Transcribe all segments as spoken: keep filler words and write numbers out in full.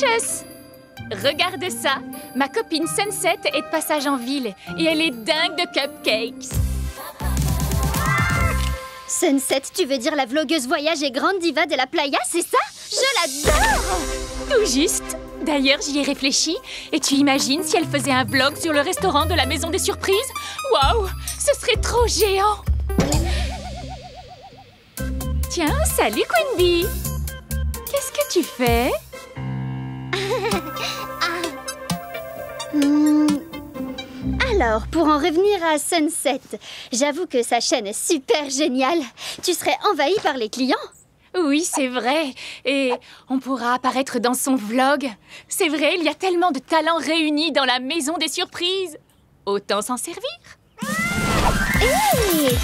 Licious! Regarde ça! Ma copine Sunset est de passage en ville et elle est dingue de cupcakes! Sunset, tu veux dire la vlogueuse voyage et grande diva de la playa, c'est ça? Je l'adore! Tout juste! D'ailleurs, j'y ai réfléchi. Et tu imagines si elle faisait un vlog sur le restaurant de la Maison des Surprises? Waouh! Ce serait trop géant! Tiens, salut Queen Bee! Qu'est-ce que tu fais? Hmm. Alors, pour en revenir à Sunset, j'avoue que sa chaîne est super géniale. Tu serais envahie par les clients? Oui, c'est vrai. Et on pourra apparaître dans son vlog. C'est vrai, il y a tellement de talents réunis dans la Maison des Surprises. Autant s'en servir. Hey!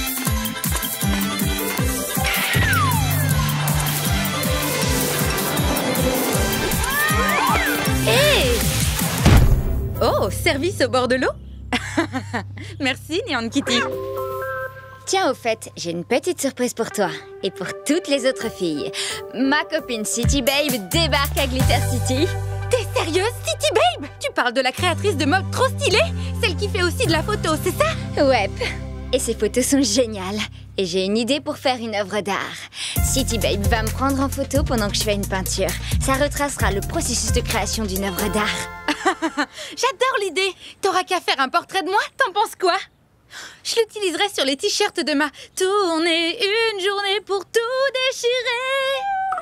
Hey! Oh, service au bord de l'eau? Merci, Neon Kitty. Tiens, au fait, j'ai une petite surprise pour toi. Et pour toutes les autres filles. Ma copine City Babe débarque à Glitter City. T'es sérieuse, City Babe? Tu parles de la créatrice de mode trop stylée? Celle qui fait aussi de la photo, c'est ça? Ouais. Et ces photos sont géniales. Et j'ai une idée pour faire une œuvre d'art. City Babe va me prendre en photo pendant que je fais une peinture. Ça retracera le processus de création d'une œuvre d'art. J'adore l'idée. T'auras qu'à faire un portrait de moi, t'en penses quoi? Je l'utiliserai sur les t-shirts de ma tournée. Une journée pour tout déchirer.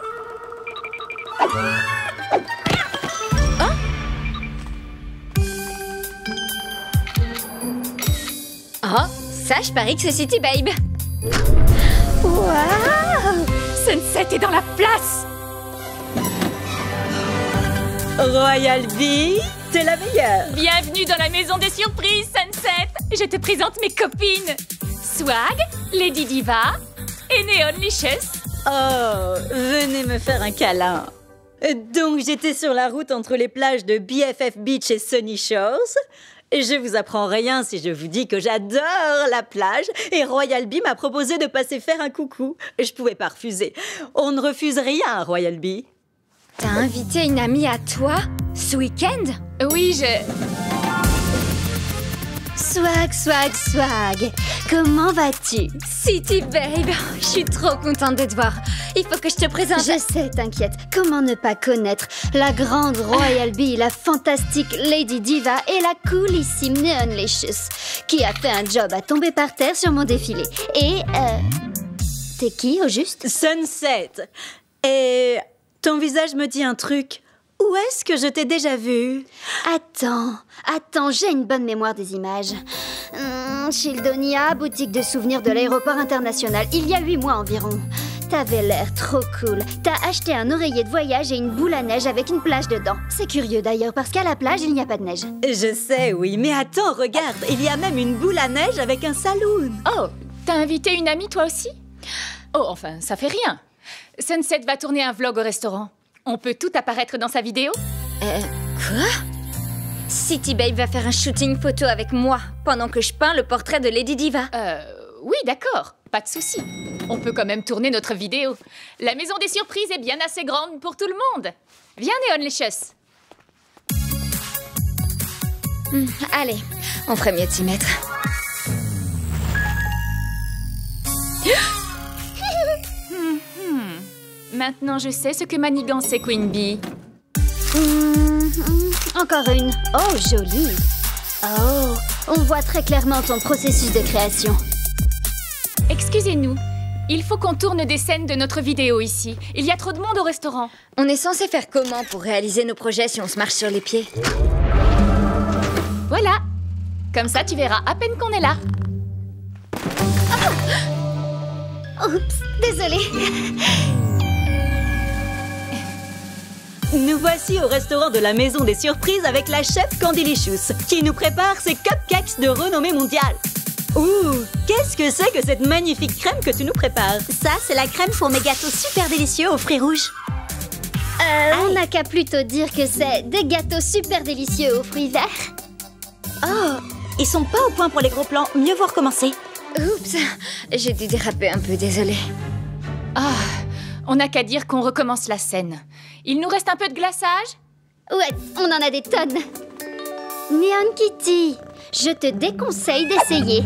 Oh! Oh, ça, je parie que c'est City Babe. Waouh! Sunset est dans la place! Royal Bee, t'es la meilleure! Bienvenue dans la Maison des Surprises, Sunset! Je te présente mes copines! Swag, Lady Diva et Neon Licious. Oh, venez me faire un câlin. Donc j'étais sur la route entre les plages de B F F Beach et Sunny Shores. Et je vous apprends rien si je vous dis que j'adore la plage et Royal Bee m'a proposé de passer faire un coucou. Je pouvais pas refuser. On ne refuse rien, Royal Bee. T'as invité une amie à toi ce week-end? Oui, je... Swag, swag, swag. Comment vas-tu? City Babe, je suis trop contente de te voir. Il faut que je te présente... Je sais, t'inquiète. Comment ne pas connaître la grande Royal Bee, la fantastique Lady Diva et la coolissime Neon Licious, qui a fait un job à tomber par terre sur mon défilé. Et, euh... t'es qui, au juste? Sunset. Et ton visage me dit un truc. Où est-ce que je t'ai déjà vu? Attends, attends, j'ai une bonne mémoire des images. Hum, Childonia, boutique de souvenirs de l'aéroport international, il y a huit mois environ. T'avais l'air trop cool. T'as acheté un oreiller de voyage et une boule à neige avec une plage dedans. C'est curieux d'ailleurs, parce qu'à la plage, il n'y a pas de neige. Je sais, oui, mais attends, regarde, il y a même une boule à neige avec un saloon. Oh, t'as invité une amie toi aussi? Oh, enfin, ça fait rien. Sunset va tourner un vlog au restaurant. On peut tout apparaître dans sa vidéo? Euh, quoi? City Babe va faire un shooting photo avec moi pendant que je peins le portrait de Lady Diva. Euh, oui, d'accord, pas de souci. On peut quand même tourner notre vidéo. La Maison des Surprises est bien assez grande pour tout le monde. Viens, Neon Licious. Hum, allez, on ferait mieux de s'y mettre. Maintenant, je sais ce que manigancer Queen Bee. Hum, hum, encore une. Oh, jolie. Oh, on voit très clairement ton processus de création. Excusez-nous, il faut qu'on tourne des scènes de notre vidéo ici. Il y a trop de monde au restaurant. On est censé faire comment pour réaliser nos projets si on se marche sur les pieds? Voilà. Comme ça, tu verras à peine qu'on est là. Oh! Oups, désolée. Nous voici au restaurant de la Maison des Surprises avec la chef Candylicious, qui nous prépare ses cupcakes de renommée mondiale. Ouh, qu'est-ce que c'est que cette magnifique crème que tu nous prépares? Ça, c'est la crème pour mes gâteaux super délicieux aux fruits rouges. Euh, on n'a qu'à plutôt dire que c'est des gâteaux super délicieux aux fruits verts. Oh, ils sont pas au point pour les gros plans. Mieux vaut recommencer. Oups, j'ai dû déraper un peu, désolée. Ah, on n'a qu'à dire qu'on recommence la scène. Il nous reste un peu de glaçage? Ouais, on en a des tonnes. Neon Kitty, je te déconseille d'essayer.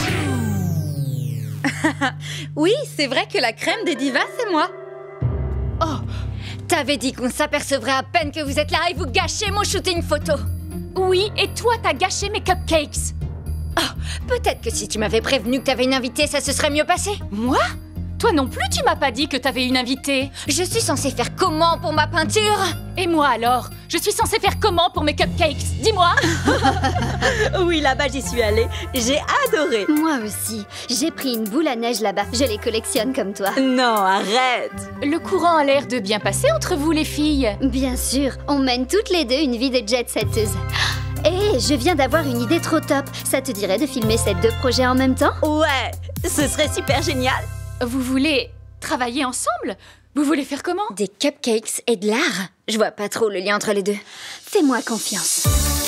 Oui, c'est vrai que la crème des divas, c'est moi. Oh, t'avais dit qu'on s'apercevrait à peine que vous êtes là et vous gâchez mon shooting photo. Oui, et toi, t'as gâché mes cupcakes. Oh, peut-être que si tu m'avais prévenu que t'avais une invitée, ça se serait mieux passé. Moi? Toi non plus, tu m'as pas dit que t'avais une invitée. Je suis censée faire comment pour ma peinture? Et moi alors? Je suis censée faire comment pour mes cupcakes? Dis-moi. Oui, là-bas, j'y suis allée. J'ai adoré. Moi aussi. J'ai pris une boule à neige là-bas. Je les collectionne comme toi. Non, arrête. Le courant a l'air de bien passer entre vous les filles. Bien sûr, on mène toutes les deux une vie de jet-setteuse. Et je viens d'avoir une idée trop top. Ça te dirait de filmer ces deux projets en même temps? Ouais, ce serait super génial. Vous voulez travailler ensemble? Vous voulez faire comment? Des cupcakes et de l'art? Je vois pas trop le lien entre les deux. Fais-moi confiance.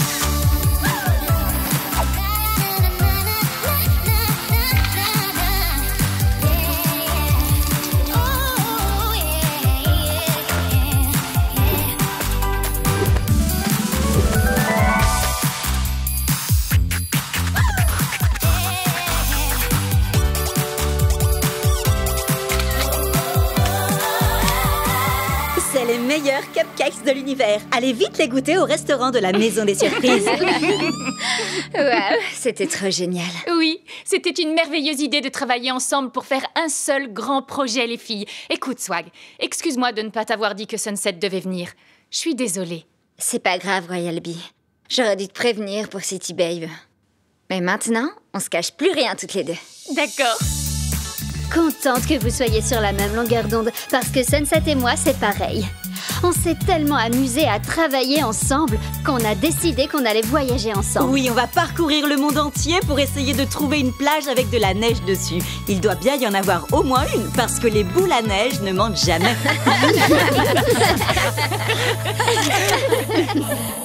C'est les meilleurs cupcakes de l'univers. Allez vite les goûter au restaurant de la Maison des Surprises. Waouh, c'était trop génial. Oui, c'était une merveilleuse idée de travailler ensemble pour faire un seul grand projet, les filles. Écoute, Swag, excuse-moi de ne pas t'avoir dit que Sunset devait venir. Je suis désolée. C'est pas grave, Royal Bee. J'aurais dû te prévenir pour City Babe. Mais maintenant, on se cache plus rien toutes les deux. D'accord. Contente que vous soyez sur la même longueur d'onde, parce que Sunset et moi, c'est pareil. On s'est tellement amusés à travailler ensemble qu'on a décidé qu'on allait voyager ensemble. Oui, on va parcourir le monde entier pour essayer de trouver une plage avec de la neige dessus. Il doit bien y en avoir au moins une, parce que les boules à neige ne mentent jamais.